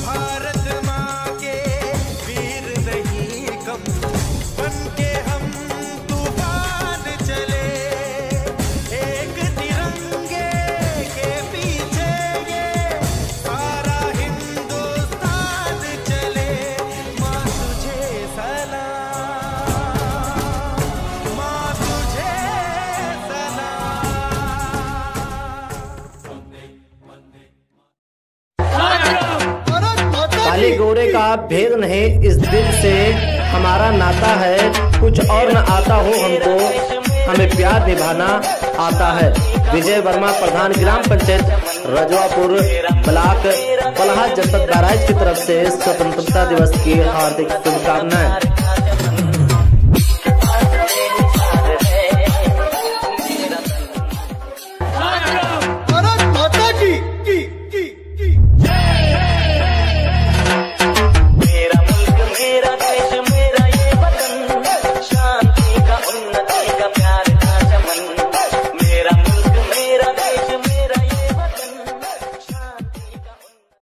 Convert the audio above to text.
भारत माँ के वीर नहीं कम, बनके हम तूफान चले, एक तिरंगे के पीछे ये सारा हिंदुस्तान चले। माँ तुझे सलाम, माँ तुझे काले गोरे का भेद नहीं, इस दिल से हमारा नाता है। कुछ और न आता हो हमको, हमें प्यार निभाना आता है। विजय वर्मा, प्रधान ग्राम पंचायत रजवापुर ब्लॉक बलहा जनपद बहराइच की तरफ से स्वतंत्रता दिवस की हार्दिक शुभकामनाएं।